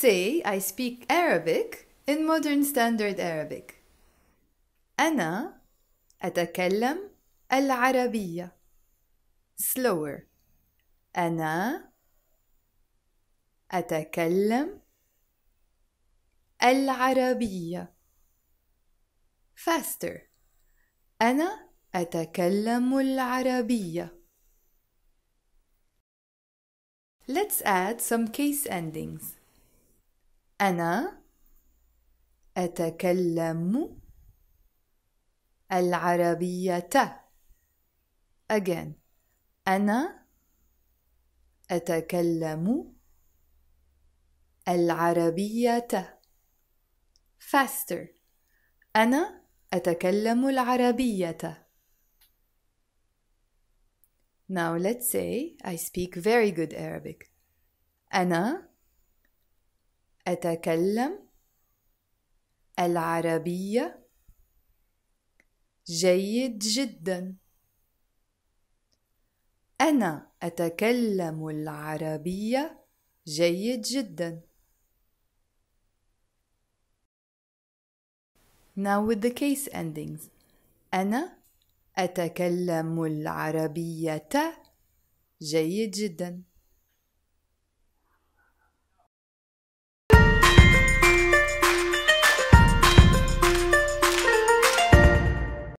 say I speak Arabic in modern standard Arabic. أنا أتكلم العربية. Slower. أنا أتكلم العربية. Faster. أنا أتكلم العربية. Let's add some case endings. أنا أتكلم العربية. Again. أنا أتكلم العربية. Faster. أنا أتكلم العربية. Now let's say I speak very good Arabic. أنا أتكلم العربية جيد جدا. أنا أتكلم العربية جيد جدا. Now with the case endings. أنا أتكلم العربية جيد جدا.